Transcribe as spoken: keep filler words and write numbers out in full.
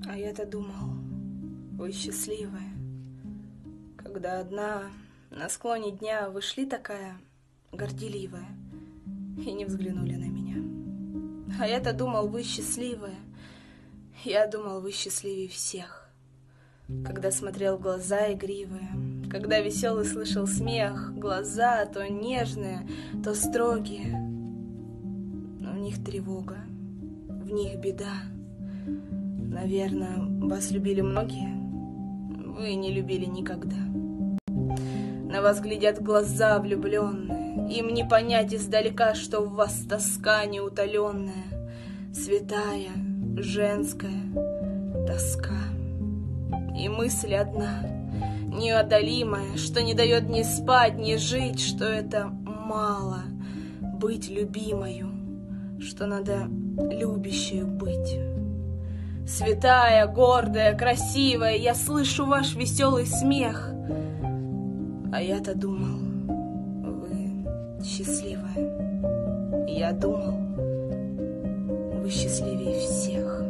А я-то думал, вы счастливая, когда одна на склоне дня вы шли такая горделивая и не взглянули на меня. А я-то думал, вы счастливая, я думал, вы счастливее всех, когда смотрел в глаза игривые, когда веселый слышал смех, глаза то нежные, то строгие, но в них тревога, в них беда. Наверное, вас любили многие, вы не любили никогда. На вас глядят глаза влюбленные, им не понять издалека, что в вас тоска неутоленная, святая, женская тоска. И мысль одна, неодолимая, что не дает ни спать, ни жить, что это мало быть любимою, что надо любящей быть. Святая, гордая, красивая, я слышу ваш веселый смех. А я-то думал, вы счастливая. Я думал, вы счастливее всех.